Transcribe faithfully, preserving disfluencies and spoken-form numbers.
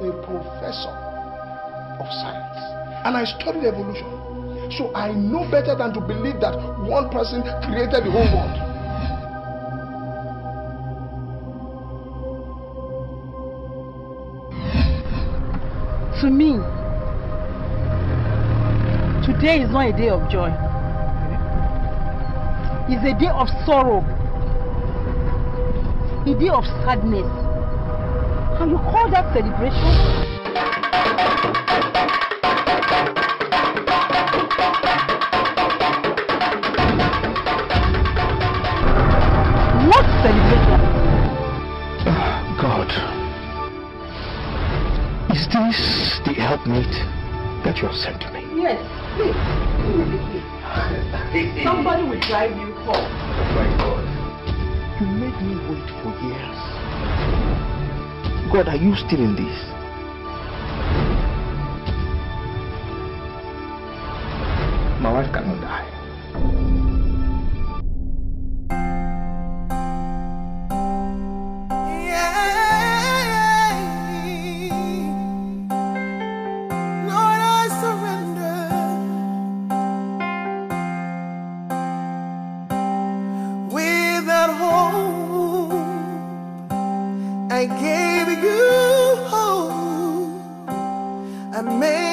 a professor of science and I studied evolution. So I know better than to believe that one person created the whole world. To me, today is not a day of joy. It's a day of sorrow. A day of sadness. Can you call that celebration? What celebration? Oh, God. Is this the helpmate that you have sent to me? Yes, please. Somebody will drive you home. Oh my God. You made me wait for years. God, are you still in this? My wife cannot die. I gave you hope. I made